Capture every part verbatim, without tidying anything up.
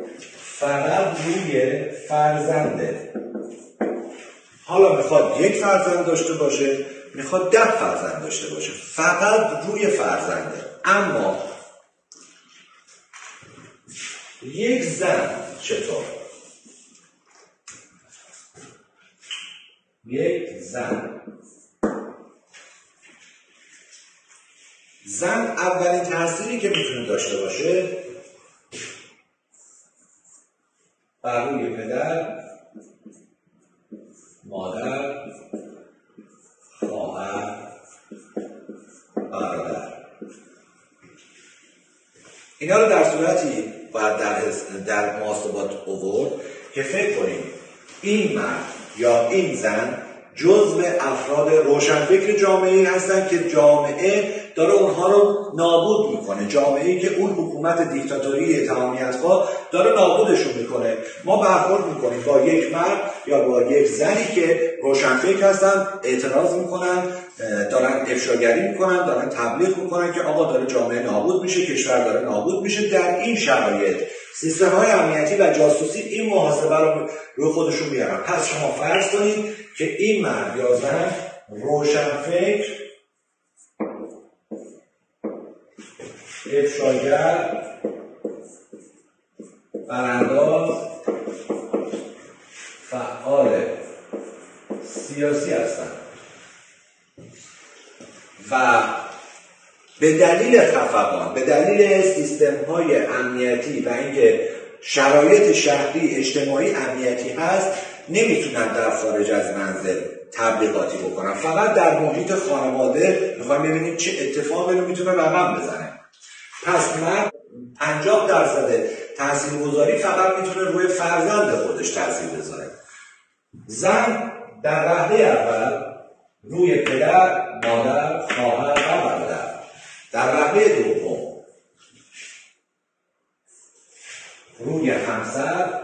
فقط روی فرزنده. حالا میخواد یک فرزند داشته باشه، میخواد ده فرزند داشته باشه، فقط روی فرزنده. اما یک زن چطور؟ یک زن زن اولین تأثیری که میتونه داشته باشه بر روی پدر، مادر، خواهر، برادر. اینا رو در صورتی باید در, در محاسبات آورد که فکر کنیم این مرد یا این زن جزء افراد روشنفکر جامعه هستن که جامعه داره اونها رو نابود میکنه، جامعه‌ای که اون حکومت دیکتاتوری تمامیت‌خواه داره نابودشون میکنه. ما برخورد میکنیم با یک مرد یا با یک زنی که روشنفکر هستن، اعتراض میکنن، دارن افشاگری میکنن، دارن تبلیغ میکنن که آقا داره جامعه نابود میشه، کشور داره نابود میشه. در این شرایط سیستم‌های امنیتی و جاسوسی این محاسبه رو روی خودشون میارن. پس شما فرض کنید که این مرد یا زن روشنفکر، افشاگر، برانداز، فعال سیاسی هستند و به دلیل خفقان، به دلیل سیستم‌های امنیتی و اینکه شرایط شهری اجتماعی امنیتی هست، نمیتونن در خارج از منزل تبلیغاتی بکنن، فقط در محیط خانواده میخوایم ببینیم چه اتفاقی رو میتونه رقم بزنه. پس مرد پنجاه درصد تاثیرگذاری فقط میتونه روی فرزند خودش تاثیر بذاره. زن در وهله اول روی پدر، مادر، خواهر و برادر. در وهله دوم روی همسر.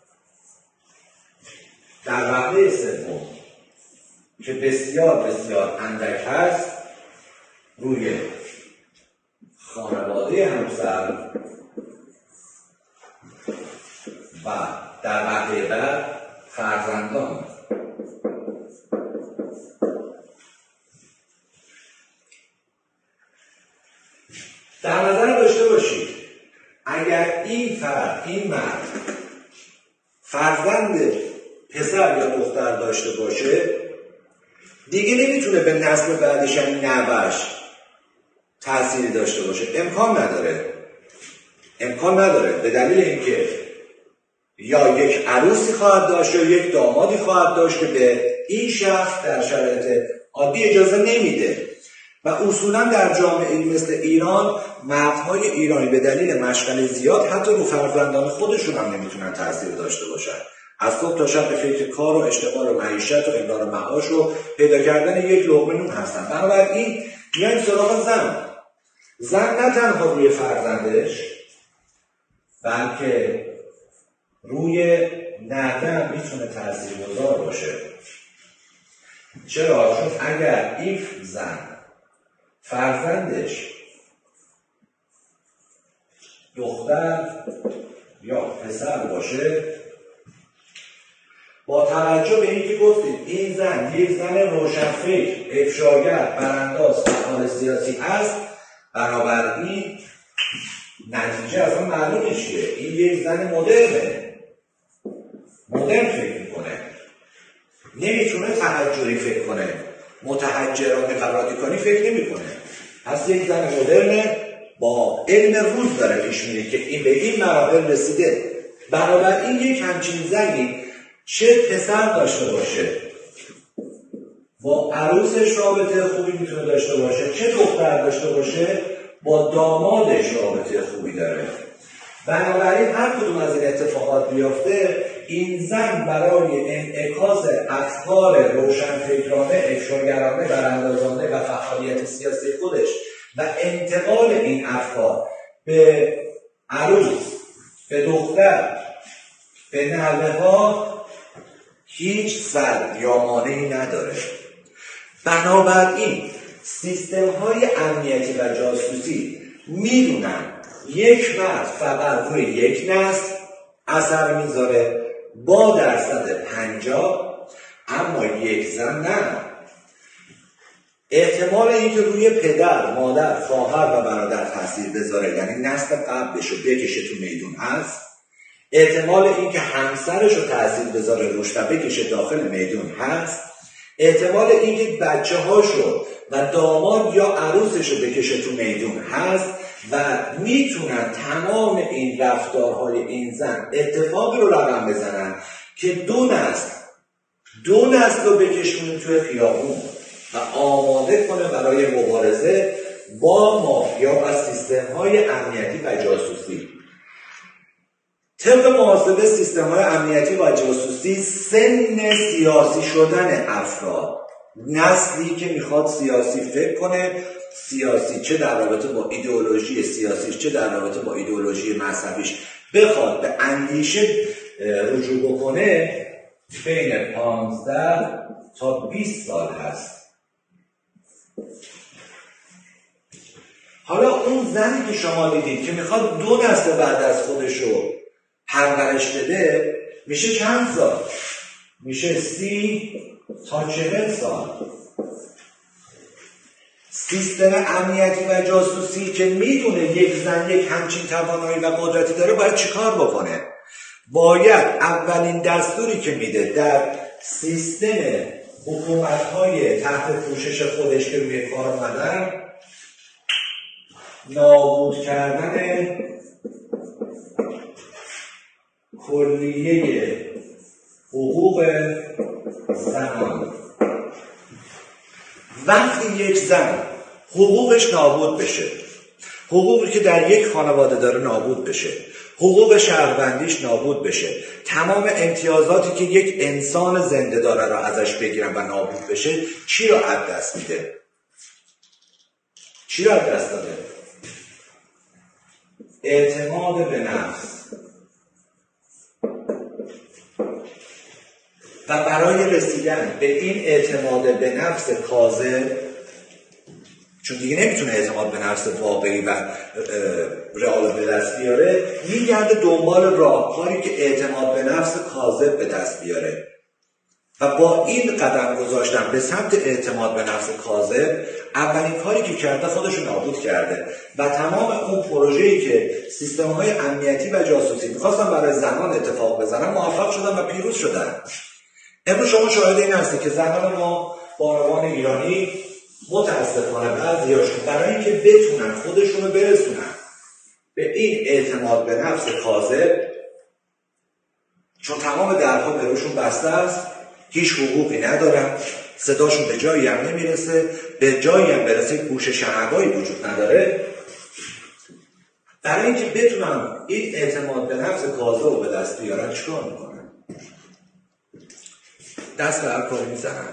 در وهله سوم که بسیار بسیار اندک هست روی خانواده همسر و در وهله بعد فرزندان. در نظر داشته باشید اگر این فرد، این مرد فرزند پسر یا دختر داشته باشه، دیگه نمیتونه به نسل بعدش هم نوش تأثیری داشته باشه. امکان نداره امکان نداره به دلیل اینکه یا یک عروسی خواهد داشت یا یک دامادی خواهد داشت که به این شخص در شرایط عادی اجازه نمیده. و اصولا در جامعه مثل ایران مردهای ایرانی به دلیل مشغله زیاد حتی رو فرزندان خودشون هم نمیتونن تأثیر داشته باشن. از صبح تا شب به فکر کار و اشتغال و معیشت و امرار معاش و پیدا کردن یک لقمه نون هستن. بنابراین میایم سراغ زن. زن نه تنها روی فرزندش بلکه روی نحوه هم میتونه تاثیرگذار باشه. چرا؟ چون اگر این زن فرزندش دختر یا پسر باشه، با توجه به اینکه گفتید این زن یک زن روشنفکر، افشاگر، برانداز، فعال سیاسی هست، بنابراین نتیجه اصلا معلومه چیه. این یک زن مدرنه، مدرن فکر میکنه، نمیتونه تحجری فکر کنه، متحجرانه و رادیکالی فکر نمیکنه. پس یک زن مدرنه با علم روز داره پیش میره که این به این مراحل رسیده. بنابراین یک همچین زنی چه پسر داشته باشه با عروسش رابطه خوبی میتونه داشته باشه، چه دختر داشته باشه با دامادش رابطه خوبی داره. بنابراین هر کدوم از این اتفاقات بیفته، این زن برای انعکاس افکار روشنفکرانه، افشاگرانه، براندازانه و فعالیت سیاسی خودش و انتقال این افکار به عروس، به دختر، به نوه‌ها هیچ سد یا مانعی نداره. بنابراین سیستم های امنیتی و جاسوسی میدونن یک مرد فقط روی یک نسل اثر میذاره با درصد پنجاه، اما یک زن نه. احتمال اینکه روی پدر، مادر، خواهر و برادر تاثیر بذاره، یعنی نسل قبلش رو بکشه تو میدون هست. احتمال اینکه همسرش رو تاثیر بذاره روش و بکشه داخل میدون هست. احتمال اینکه بچه هاشو و داماد یا عروسش رو بکشه تو میدون هست و میتونن تمام این رفتارهای این زن اتفاقی رو رقم بزنن که دو نسل دو نسل رو بکشونه توی خیابون و آماده کنه برای مبارزه با مافیا و سیستم‌های امنیتی و جاسوسی. طبق محاسبه سیستم‌های امنیتی و جاسوسی، سن سیاسی شدن افراد، نسلی که میخواد سیاسی فکر کنه، سیاسی چه در رابطه با ایدئولوژی سیاسیش چه در رابطه با ایدئولوژی مذهبیش بخواد به اندیشه رجوع بکنه، بین پانزده تا بیست سال هست. حالا اون زنی که شما دیدید که میخواد دو نسل بعد از خودش رو پرورش بده، میشه چند سال؟ میشه سی تا چهل سال. سیستم امنیتی و جاسوسی که میدونه یک زن یک همچین توانایی و قدرتی داره باید چیکار بکنه؟ باید اولین دستوری که میده در سیستم حکومت‌های تحت پوشش خودش که روی کار اومدن، نابود کردن کلیه حقوق زنان. وقتی یک زن حقوقش نابود بشه، حقوقی که در یک خانواده داره نابود بشه، حقوق شهروندیش نابود بشه، تمام امتیازاتی که یک انسان زنده داره را ازش بگیرن و نابود بشه، چی را از دست میده؟ چی را از دست داده؟ اعتماد به نفس. و برای رسیدن به این اعتماد به نفس کاذب، چون دیگه نمیتونه اعتماد به نفس واقعی و رئال به دست بیاره، میگرده دنبال راهکاری که اعتماد به نفس کاذب به دست بیاره و با این قدم گذاشتن به سمت اعتماد به نفس کاذب، اولین کاری که کرده خودشو نابود کرده و تمام اون پروژه‌ای که سیستم‌های امنیتی و جاسوسی می‌خواستن برای زنان اتفاق بزنن موفق شدن و پیروز شدن. امروز شما شاهد این هستی که زنان ما بانوان ایرانی متاسفانه بعضی‌هاشون برای اینکه بتونن خودشون رو برسونن به این اعتماد به نفس کاذب، چون تمام درها به روشون بسته است، هیچ حقوقی ندارن، صداشون به جایی هم نمیرسه، به جایی هم برسه گوش شنوایی وجود نداره، برای اینکه بتونن این اعتماد به نفس کاذب رو به دست بیارن چیکار میکنن؟ دست به هر کاری میزنن.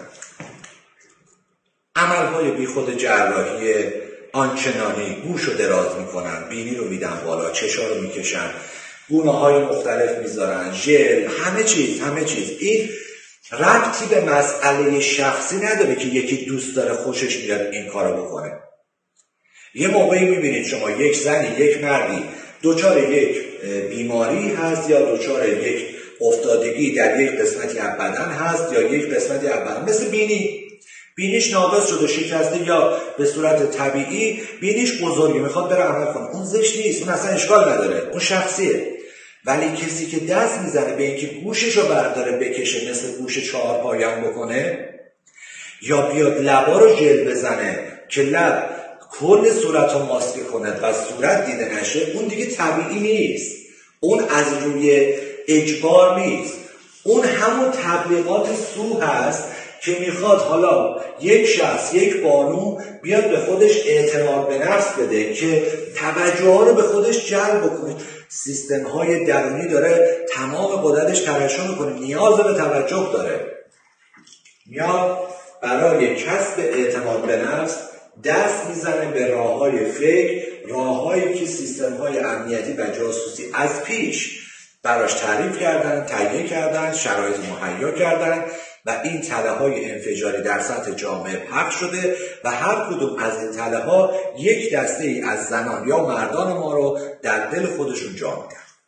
عملهای بی خود جراحی آنچنانی، گوش رو دراز میکنن، بینی رو میدن بالا، چشا رو میکشن، گونه های مختلف میذارن، ژل، همه چیز همه چیز. این ربطی به مسئله شخصی نداره که یکی دوست داره خوشش میاد این کارو بکنه. یه موقعی میبینید شما یک زنی یک مردی دوچار یک بیماری هست یا دوچار یک افتادگی در یک قسمتی از بدن هست یا یک قسمتی از بدن، مثل بینی، بینیش ناقص شده، شکسته، یا به صورت طبیعی بینیش بزرگی میخواد بره عمل کنه، اون زشت نیست، اون اصلا اشکال نداره، اون شخصیه. ولی کسی که دست میزنه به اینکه گوشش رو برداره بکشه، مثل گوش چهار پایان بکنه، یا بیاد لبا رو ژل بزنه که لب کل صورت رو ماسک کنه و صورت دیده نشه، اون دیگه طبیعی نیست، اون از روی اجبار نیست، اون همون تبلیغات سو هست که میخواد حالا یک شخص، یک بانو بیاد به خودش اعتماد به نفس بده که توجه ها رو به خودش جلب بکنه. سیستم های درونی داره تمام قدرتش ترشح میکنه، نیاز به توجه داره، میاد برای کسب اعتماد به نفس دست میزنه به راه های فکر، راه هایی که سیستم های امنیتی و جاسوسی از پیش براش تعریف کردن، تهیه کردن، شرایط مهیا کردن و این تله های انفجاری در سطح جامعه پخش شده و هر کدوم از این تله ها یک دسته ای از زنان یا مردان ما رو در دل خودشون جا میدن.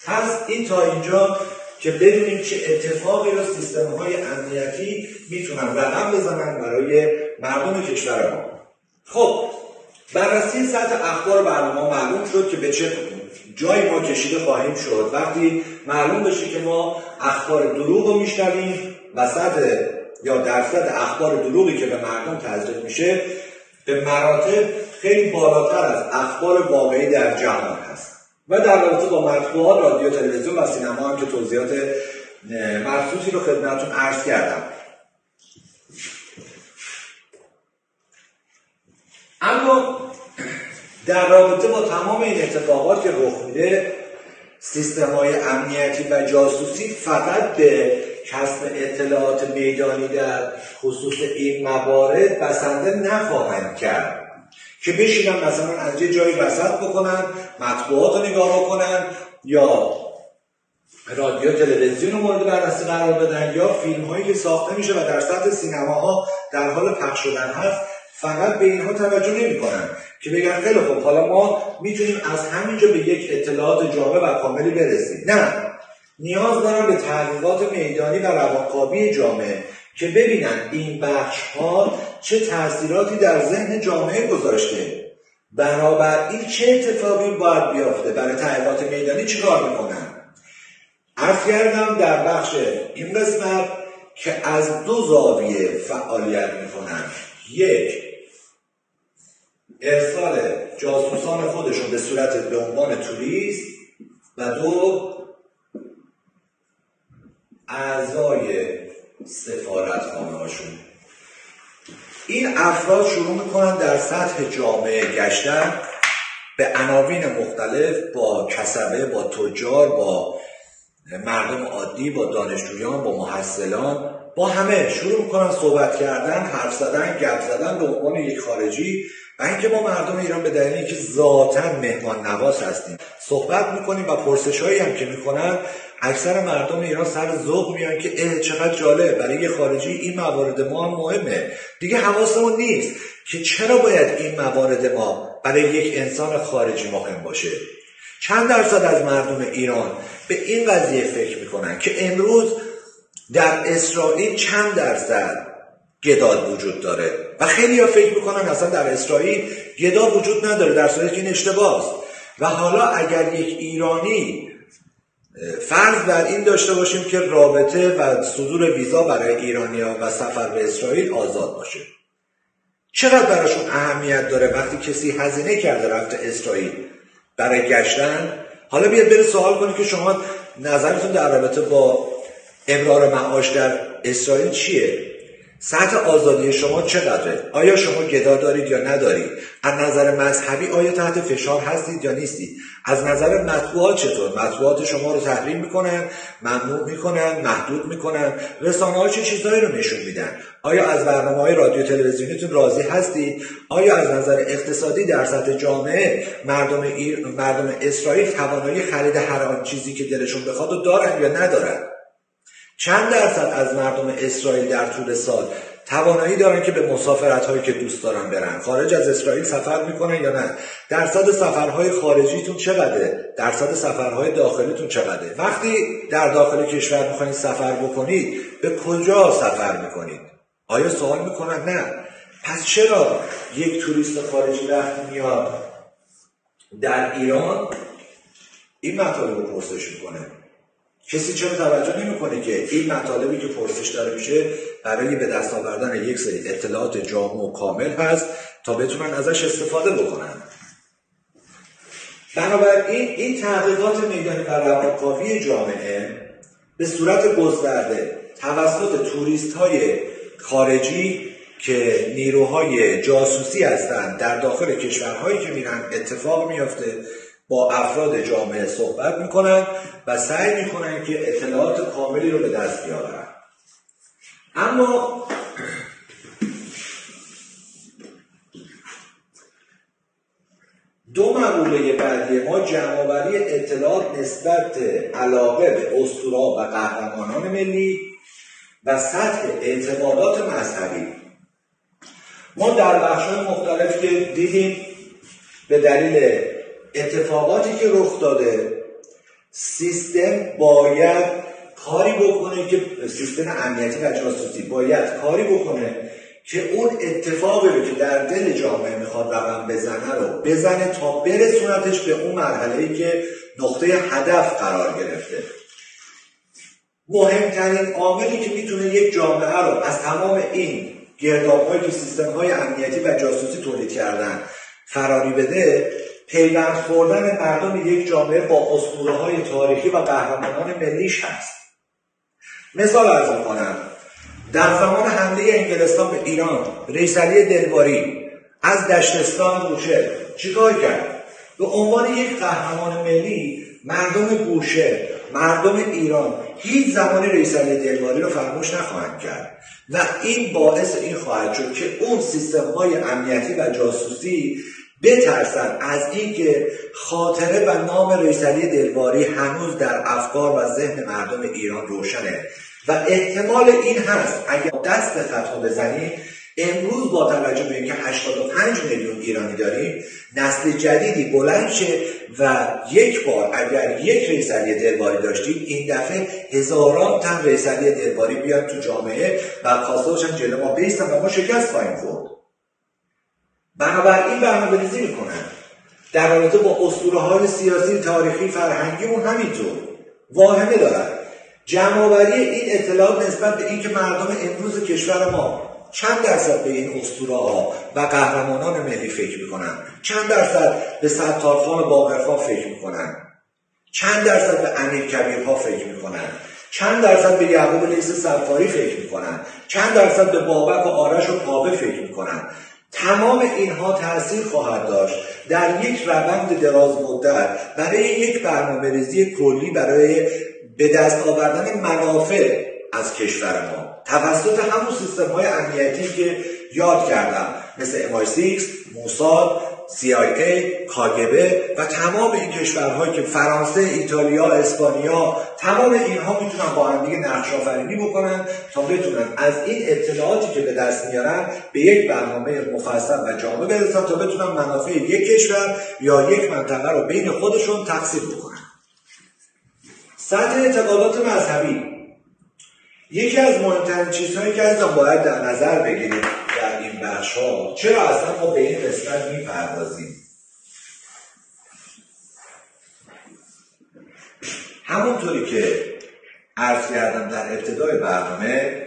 پس این تا اینجا که بدونیم چه اتفاقی رو سیستم‌های امنیتی میتونن رقم بزنن برای مردم کشور ما. خب بررسی سطح اخبار برنامه معلوم شد که به چه جایی ما کشیده خواهیم شد وقتی معلوم بشه که ما اخبار دروغ رو میشنویم و سطح یا درصد اخبار دروغی که به مردم تزریق میشه به مراتب خیلی بالاتر از اخبار واقعی در جهان هست. و در رابطه با مطبوعات، رادیو، تلویزیون و سینما هم که توضیحات مخصوصی رو خدمتتون عرض کردم. اما در رابطه با تمام این اتفاقات که رخ میده، سیستم‌های امنیتی و جاسوسی فقط به کسب اطلاعات میدانی در خصوص این موارد بسنده نخواهند کرد که بشینن مثلا از یه جایی وسط بکنن، مطبوعات رو نگاه بکنن یا رادیو تلویزیون رو مورد بررسی قرار بدن یا فیلم هایی که ساخته میشه و در سطح سینماها در حال پخش شدن هست فقط به اینها توجه نمی کنن که بگن خیلی خوب حالا ما میتونیم از همینجا به یک اطلاعات جامع و کاملی برسیم. نه، نیاز دارن به تحقیقات میدانی و روانکاوی جامعه که ببینن این بخش ها چه تأثیراتی در ذهن جامعه گذاشته، بنابراین چه اتفاقی باید بیافته، برای تحقیقات میدانی چی کار میکنن. عرض کردم در بخش این قسمت که از دو زاویه فعالیت میکنن، یک ارسال جاسوسان خودشون به صورت به عنوان توریست و دو اعضای سفارتخانه هاشون. این افراد شروع میکنن در سطح جامعه گشتن به عناوین مختلف با کسبه، با تجار، با مردم عادی، با دانشجویان، با محصلان، با همه شروع میکنن صحبت کردن، حرف زدن، گپ زدن به عنوان یک خارجی و اینکه ما مردم ایران به دلیل اینکه ذاتاً مهمان نواز هستیم صحبت میکنیم و پرسش‌هایی هم که میکنن اکثر مردم ایران سر ذوق میان که اه چقدر جالب، برای یه خارجی این موارد ما هم مهمه. دیگه حواسمون نیست که چرا باید این موارد ما برای یک انسان خارجی مهم باشه. چند درصد از مردم ایران به این قضیه فکر میکنن که امروز در اسرائیل چند درصد گدا وجود داره و خیلی ها فکر میکنن اصلا در اسرائیل گدا وجود نداره، در صورتی که این اشتباه است. و حالا اگر یک ایرانی فرض بر این داشته باشیم که رابطه و صدور ویزا برای ایرانی‌ها و سفر به اسرائیل آزاد باشه، چقدر براشون اهمیت داره وقتی کسی هزینه کرده رفته اسرائیل برای گشتن؟ حالا بیاد بره سوال کنید که شما نظرتون در رابطه با امرار معاش در اسرائیل چیه؟ سطح آزادی شما چقدره؟ آیا شما گدا دارید یا ندارید؟ از نظر مذهبی آیا تحت فشار هستید یا نیستید؟ از نظر مطبوعات چطور؟ مطبوعات شما رو تحریم میکنن، ممنوع میکنن، محدود میکنن، رسانه ها چه چیزایی رو نشون میدن؟ آیا از برنامه‌های رادیو تلویزیونیتون راضی هستید؟ آیا از نظر اقتصادی در سطح جامعه مردم ایر... مردم اسرائیل توانایی خرید هر آن چیزی که دلشون بخواد رو دارن یا ندارن؟ چند درصد از مردم اسرائیل در طول سال توانایی دارن که به مسافرت هایی که دوست دارن برن خارج از اسرائیل سفر میکنن یا نه؟ درصد سفرهای خارجیتون چقدره؟ درصد سفرهای داخلیتون چقدره؟ وقتی در داخل کشور میخواین سفر بکنید به کجا سفر میکنید؟ آیا سوال میکنن؟ نه. پس چرا یک توریست خارجی وقتی میاد در ایران این مطالب رو پرسش میکنه؟ کسی چرا توجه نمیکنه که این مطالبی که پرسش داره میشه برای به دست آوردن یک سری اطلاعات جامع و کامل هست تا بتونن ازش استفاده بکنن. بنابراین این تحقیقات میدانی و روانکاوی جامعه به صورت گسترده توسط توریست های خارجی که نیروهای جاسوسی هستند در داخل کشورهایی که میرن اتفاق میفته، با افراد جامعه صحبت میکنن و سعی میکنن که اطلاعات کاملی رو به دست بیارن. اما دو مقوله بعدی ما جمع‌آوری اطلاعات نسبت علاقه به اسطوره‌ها و قهرمانان ملی و سطح اعتقادات مذهبی. ما در بخش‌های مختلف که دیدیم به دلیل اتفاقاتی که رخ داده سیستم باید کاری بکنه که سیستم امنیتی و جاسوسی باید کاری بکنه که اون اتفاقی رو که در دل جامعه میخواد رقم بزنه رو بزنه تا برسونتش به اون مرحله‌ای که نقطه هدف قرار گرفته. مهمترین عاملی که میتونه یک جامعه رو از تمام این گرداب‌هایی که سیستم‌های امنیتی و جاسوسی تولید کردن فراری بده، پیوند خوردن مردم یک جامعه با اسطوره‌های تاریخی و قهرمانان ملیش هست. مثال عرض می‌کنم، در زمان حمله انگلستان به ایران، رئیس علی دلباری از دشتستان بوشهر چیکار کرد؟ به عنوان یک قهرمان ملی مردم بوشهر، مردم ایران هیچ زمان رئیس علی دلباری رو فراموش نخواهند کرد و این باعث این خواهد شد که اون سیستم‌های امنیتی و جاسوسی بترسن از اینکه خاطره و نام رئیس علی دلباری هنوز در افکار و ذهن مردم ایران روشنه و احتمال این هست اگر دست خطا بزنیم امروز با توجه به اینکه هشتاد و پنج میلیون ایرانی داریم نسل جدیدی بلند شه و یک بار اگر یک رئیس علی دلباری داشتیم این دفعه هزاران تن رئیس علی دلباری بیان تو جامعه و خواسته باشن جلو ما بیستن و ما شکست خواهیم خورد. بنابراین برنامه‌ریزی میکنن در رابطه با اسطوره‌های سیاسی، تاریخی، فرهنگی اون همینطور واهمه دارن. جمع‌آوری این اطلاعات نسبت به اینکه مردم امروز کشور ما چند درصد به این اسطوره‌ها و قهرمانان ملی فکر میکنن، چند درصد به ستارخان و باقرخان فکر میکنن، چند درصد به امیرکبیرها فکر میکنن، چند درصد به یعقوب لیث صفاری فکر میکنن، چند درصد به بابک و آرش و کاوه فکر میکنن. تمام اینها تأثیر خواهد داشت در یک روند دراز مدت برای یک برنامه‌ریزی کلی برای به دست آوردن منافع از کشور ما توسط همون سیستم‌های امنیتی که یاد کردم مثل ام آی سیکس، موساد، سی آی ای، کاگبه و تمام این کشورهایی که فرانسه، ایتالیا، اسپانیا، تمام اینها میتونن با هم دیگه نقش آفرینی بکنن تا بتونن از این اطلاعاتی که به دست میارن به یک برنامه مفصل و جامع برسن تا بتونن منافع یک کشور یا یک منطقه رو بین خودشون تقسیم بکنن. سطح اعتقادات مذهبی یکی از مهمترین چیزهایی که از باید در نظر بگیریم در این بخش ها. چرا اصلا ما به این قسمت میپردازیم؟ همونطوری که عرض کردم در ابتدای برنامه،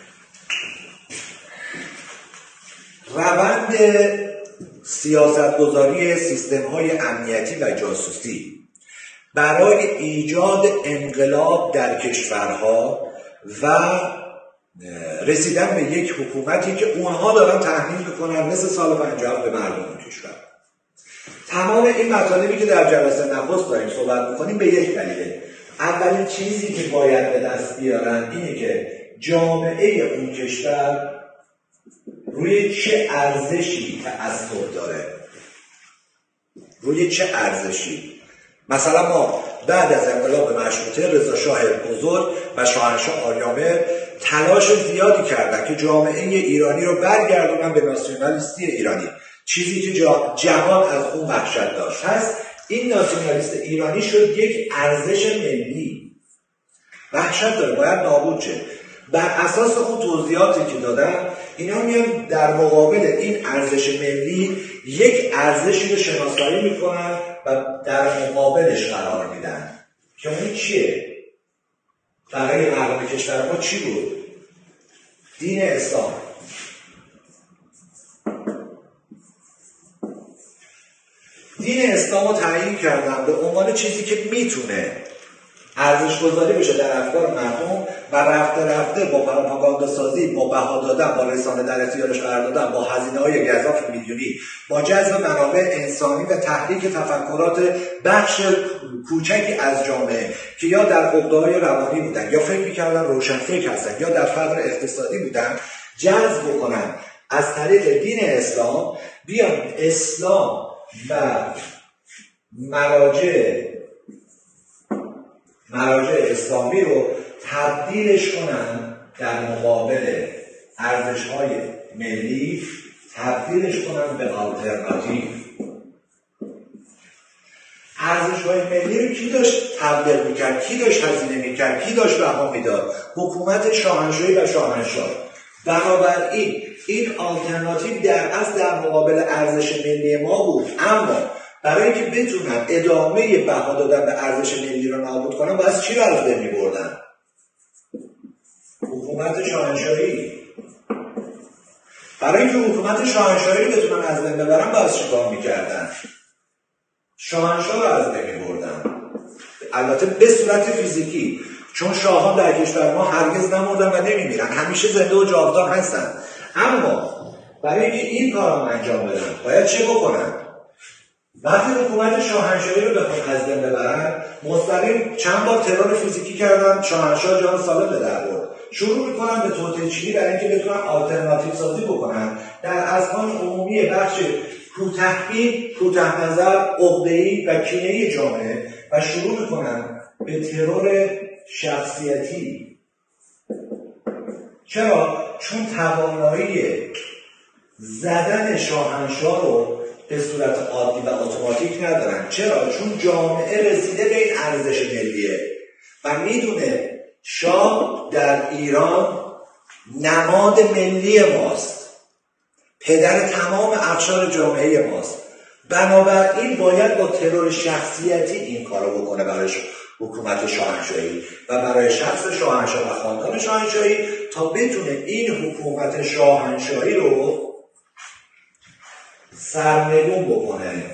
روند سیاستگذاری سیستم‌های امنیتی و جاسوسی برای ایجاد انقلاب در کشورها و رسیدن به یک حکومتی که اونها دارن تحمیل میکنن مثل سال پنجاه به مردم کشور. تمام این مطالبی که در جلسه نخست داریم صحبت میکنیم به یک دلیله. اولین چیزی که باید به دست بیارن اینه که جامعه اون کشور روی چه ارزشی تعصب داره، روی چه ارزشی. مثلا ما بعد از انقلاب مشروطه رضا شاه بزرگ و شاهنشاه آریامر تلاش زیادی کردن که جامعه ایرانی رو برگردونن به ناسیونالیستی ایرانی، چیزی که جهان از اون وحشت داشت. هست این ناسیونالیست ایرانی شد یک ارزش ملی، وحشت داره، باید نابود شه. بر اساس اون توضیحاتی که دادم اینا میان در مقابل این ارزش ملی یک ارزشی رو شناسایی میکنن و در مقابلش قرار میدن که اون چیه؟ برای مردم کشور ما چی بود؟ دین اسلام. دین اسلام رو تعیین کردن به عنوان چیزی که میتونه ارزش گذاری بشه در افکار مردم و رفته رفته با پروپاگاندا سازی، با بها دادن، با رسانه در اختیارش قرار دادن، با هزینه های گزاف میلیونی، با جذب منابع انسانی و تحریک تفکرات بخش کوچکی از جامعه که یا در عقده‌های روانی بودن یا فکر می‌کردن روشنفکر هستن یا در فقر اقتصادی بودن، جذب بکنن از طریق دین اسلام، بیان اسلام و مراجع مراجع اسلامی رو تبدیلش کنن در مقابل ارزش‌های ملی، تبدیلش کنن به آلترناتیو. ارزش شاهنشاهی ملی رو کی داشت تبلیغ میکرد؟ کی داشت هزینه میکرد؟ کی داشت بها میداد؟ حکومت شاهنشاهی و شاهنشاه. بنابراین این آلترناتیو در اصل در مقابل ارزش ملی ما بود، اما برای اینکه بتونن ادامه بها دادن به ارزش ملی رو نابود کنن باید چی رو از بین می‌بردن؟ حکومت شاهنشاهی. برای اینکه حکومت شاهنشاهی رو بتونن از بین ببرن باید چیکار می‌کردن؟ شاهنشاه رو از بین می‌بردن. البته به صورت فیزیکی، چون شاهان در کشور ما هرگز نمردن و نمی‌میرن، همیشه زنده و جاودان هستن. اما برای اینکه این کار رو انجام بدن باید چه بکنن؟ وقتی حکومت شاهنشاهی رو بخوان از بین ببرن، مستقیم چند بار ترور فیزیکی کردن، شاهنشاه جان سالم به در برد. شروع میکنن به توطئه چینی برای اینکه بتونن آلترناتیو سازی بکنن در اذهان عمومی بخش کوتاه‌بین، کوتاه نظر، عقده‌ای و کینه‌ای جامعه و شروع میکنن به ترور شخصیتی. چرا؟ چون توانایی زدن شاهنشاه رو به صورت عادی و اتوماتیک ندارن. چرا؟ چون جامعه رسیده به این ارزش ملیه و میدونه شاه در ایران نماد ملی ماست، پدر تمام اقشار جامعه ماست. بنابراین باید با ترور شخصیتی این کارو بکنه برای حکومت شاهنشاهی و برای شخص شاهنشاه و خاندان شاهنشاهی تا بتونه این حکومت شاهنشاهی رو سرنگون بکنه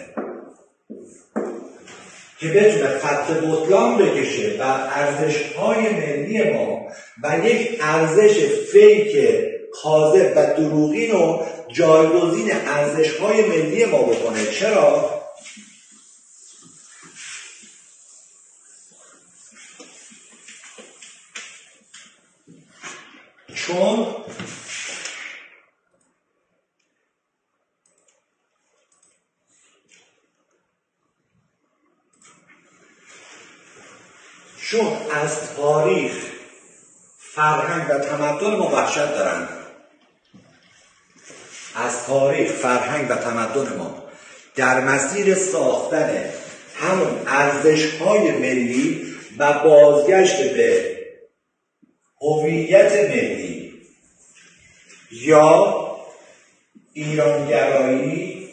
که بتونه خط بطلان بکشه بر ارزش‌های ملی ما و یک ارزش فیک کاذب و دروغین رو جایگزین ارزش‌های ملی ما بکنه. چرا؟ چون چون از تاریخ، فرهنگ و تمدن ما وحشت دارن. از تاریخ، فرهنگ و تمدن ما در مسیر ساختن همون ارزش‌های ملی و بازگشت به هویت ملی یا ایرانگرایی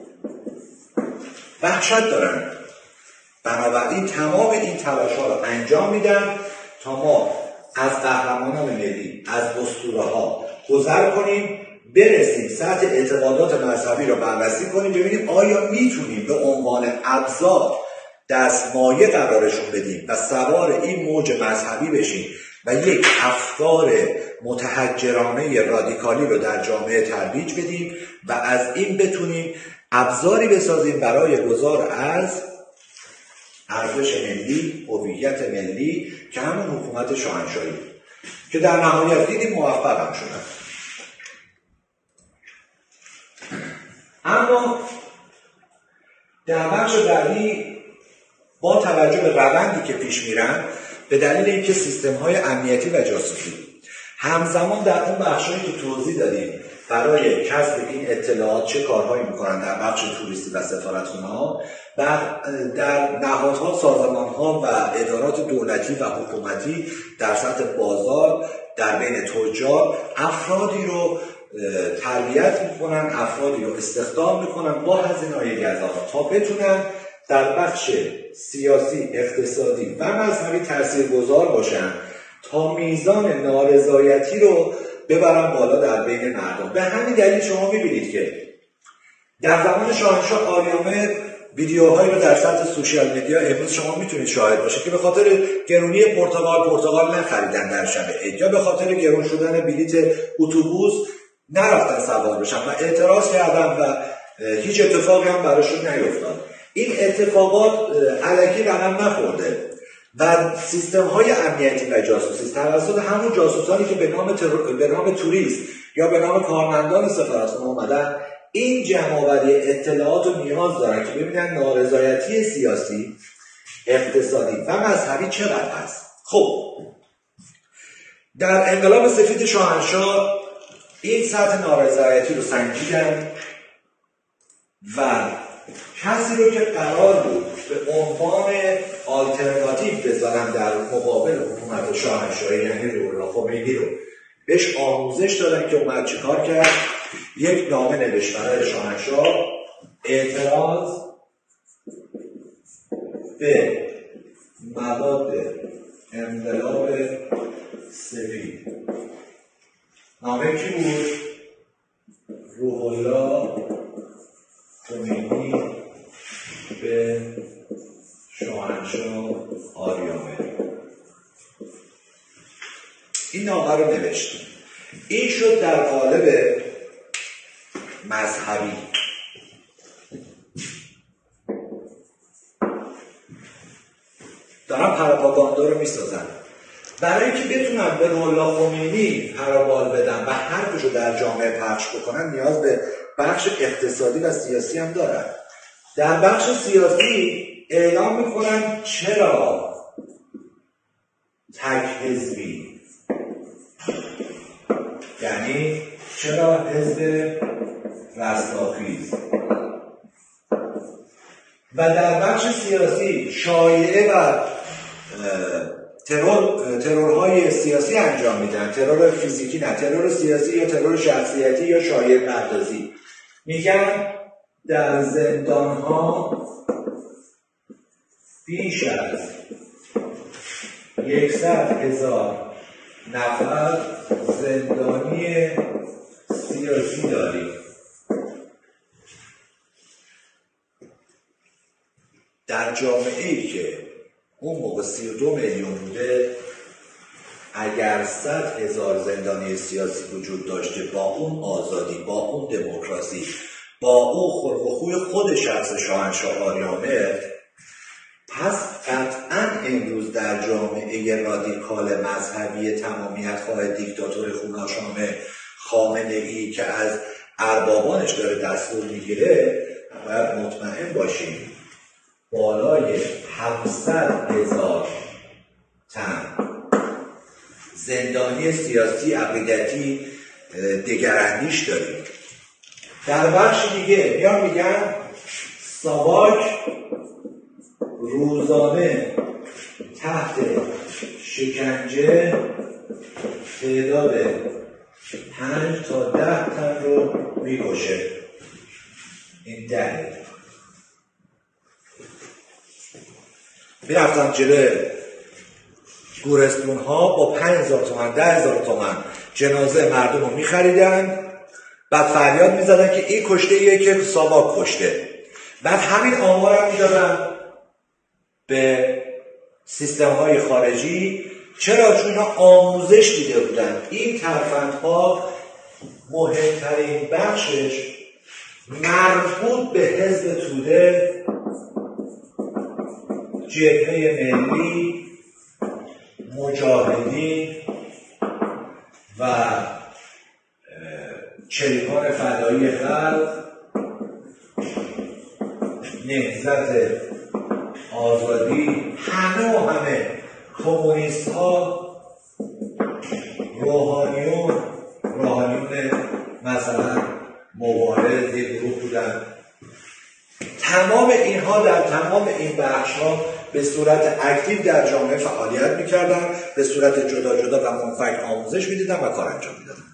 وحشت دارن. بنابراین تمام این تلاش‌ها رو انجام میدن تا ما از قهرمانان ملی، از اسطوره‌ها گذر کنیم، برسیم سطح اعتقادات مذهبی رو بررسی کنیم، ببینیم آیا میتونیم به عنوان ابزار دستمایه قرارشون بدیم و سوار این موج مذهبی بشیم و یک افکار متحجرانه رادیکالی رو در جامعه ترویج بدیم و از این بتونیم ابزاری بسازیم برای گذار از ارزش ملی، هویت ملی که همون حکومت شاهنشاهی که در نهایت دیدیم موفق هم شدن. اما در بخش بعدی با توجه به روندی که پیش میرن، به دلیل اینکه سیستم‌های امنیتی و جاسوسی همزمان در اون بخشایی که توضیح دادیم برای کسب این اطلاعات چه کارهایی میکنن در بخش توریستی و سفارتخونه‌ها و در نهادها، سازمان‌ها و ادارات دولتی و حکومتی در سطح بازار در بین تجار افرادی رو تربیت میکنن، افرادی رو استخدام میکنن با هزینه‌های گزاف تا بتونن در بخش سیاسی، اقتصادی و مذهبی تاثیرگذار باشن تا میزان نارضایتی رو ببرن بالا در بین مردم. به همین دلیل شما میبینید که در زمان شاهنشاه آریامر ویدیوهایی رو در سطح سوشیال مدیا امروز شما میتونید شاهد باشید که به خاطر گرونی پرتغال پرتغال نخریدن در شب عید یا به خاطر گرون شدن بلیت اتوبوس نرفتن سوار بشن و اعتراض کردن و هیچ اتفاقی هم براشون نیفتاد. این اتفاقات الکی رقم نخورده و سیستم های امنیتی و جاسوسی توسط همون جاسوسانی که به نام تر... به نام توریست یا به نام کارمندان سفارتخونه اومدن این جمع‌آوری اطلاعات رو نیاز دارن که ببینن نارضایتی سیاسی، اقتصادی و مذهبی چقدر هست. خب در انقلاب سفید شاهنشاه این سطح نارضایتی رو سنجیدن و کسی رو که قرار بود به عنوان آلترناتیو بذارن در مقابل حکومت شاهنشاهی، یعنی روح الله خمینی رو بهش آموزش دادن که اومد چیکار کرد؟ یک نامه نوشت برای شاهنشاه اعتراض به مواد انقلاب سفید. نامه کی بود؟ روح الله خمینی به شاهنشاه آریامهری. این نامه رو نوشت. این شد در قالب مذهبی. دارن پروپاگاندا رو میسازن برای اینکه بتونن به روح الله خمینی پروبال بدن و حرفشو در جامعه پخش بکنن نیاز به بخش اقتصادی و سیاسی هم دارن. در بخش سیاسی اعلام میکنن چرا تک حزبی، یعنی چرا حزب رستاخیز. و در بخش سیاسی شایعه و ترور ترورهای سیاسی انجام میدن، ترور فیزیکی نه، ترور سیاسی یا ترور شخصیتی یا شایعه پردازی. میگن در زندانها بیش از یکصد هزار نفر زندانی سیاسی داریم. در جامعه ای که اون موقع سی و دو میلیون بوده، اگر صد هزار زندانی سیاسی وجود داشته با اون آزادی، با اون دموکراسی، با اون خلق و خوی خود شخص شاهنشاه آریامهر، پس قطعا امروز در جامعه رادیکال مذهبی تمامیت خواه دیکتاتور خوناشام خامنه‌ای که از اربابانش داره دستور میگیره، باید مطمئن باشیم بالای هفتصد هزار تن زندانی سیاسی عقیدتی دگراندیش داریم. در بخش دیگه میان میگن ساواک روزانه تحت شکنجه تعداد پنج تا ده تن رو میکشه. این ده میرفتن جلوی گورستون ها با پنج هزار تومن، ده هزار تومن جنازه مردم رو میخریدن، بعد فریاد میزدن که این کشته ایه که ساواک کشته. بعد همین آمار هم میدادن به سیستم های خارجی. چرا؟ چون اینا آموزش دیده بودن. این ترفندها مهمترین بخشش مربوط به حزب توده، جبهه ملی، مجاهدین و چریکان فدایی خلق، نهضت آزادی، همه و همه کمونیست ها، روحانیون روحانیون مثلا مبارز یک گروه بودن. تمام اینها در تمام این بخش ها به صورت اکتیو در جامعه فعالیت میکردن، به صورت جدا جدا و منفک آموزش میدیدن و کار انجام میدادن.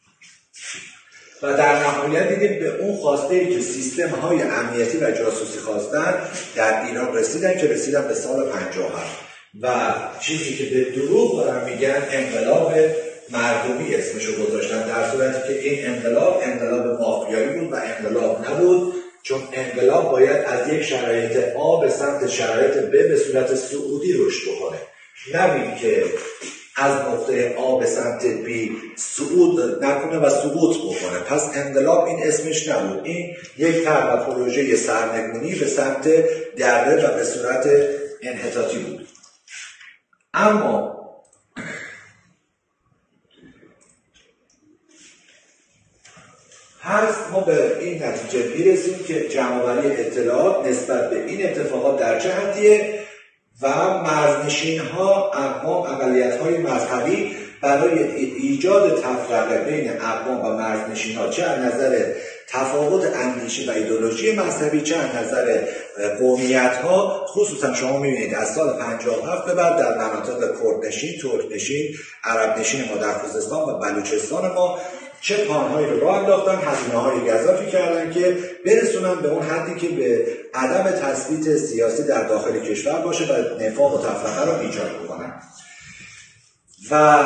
و در نهایت دیدیم به اون خواسته ای که سیستم های امنیتی و جاسوسی خواستن در ایران رسیدن که رسیدن به سال پنجاه و هفت و چیزی که به دروغ دارن میگن انقلاب مردمی اسمشو گذاشتن، در صورتی که این انقلاب انقلاب مافیایی بود و انقلاب نبود، چون انقلاب باید از یک شرایط آ به سمت شرایط ب به صورت صعودی رشد بکنه، نه که از نقطه آ به سمت بی صعود نکنه و سقوط بکنه. پس انقلاب این اسمش نبود، این یک طرح و پروژه سرنگونی به سمت دره و به صورت انحطاطی بود. اما هر ما به این نتیجه میرسیم که جمع‌آوری اطلاعات نسبت به این اتفاقات در چه حدیه و مرزنشین ها، اقوام، اقلیت های مذهبی برای ایجاد تفرقه بین اقوام و مرزنشین ها، چه از نظر تفاوت اندیشه و ایدئولوژی مذهبی چه از نظر قومیت ها، خصوصا شما میبینید از سال پنجاه و هفت به بعد در مناطق کردنشین، ترکنشین، عرب نشین ما در خوزستان و بلوچستان ما چه پانهایی رو راه انداختن، هزینه‌های گزافی کردن که برسونن به اون حدی که به عدم تثبیت سیاسی در داخل کشور باشه و نفاق و تفرقه رو ایجاد بکنن. و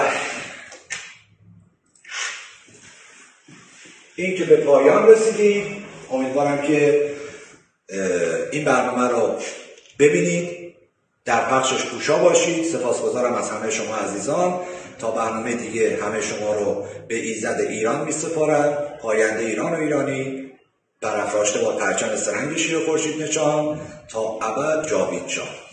این که به پایان رسیدیم، امیدوارم که این برنامه رو ببینید، در پخشش کوشا باشید. سپاسگزارم از همه شما عزیزان. تا برنامه دیگه همه شما رو به ایزد ایران می سپارم. پاینده ایران و ایرانی، برافراشته با پرچم سرهنگ شیر و خورشید نشان، تا ابد جاوید شاه.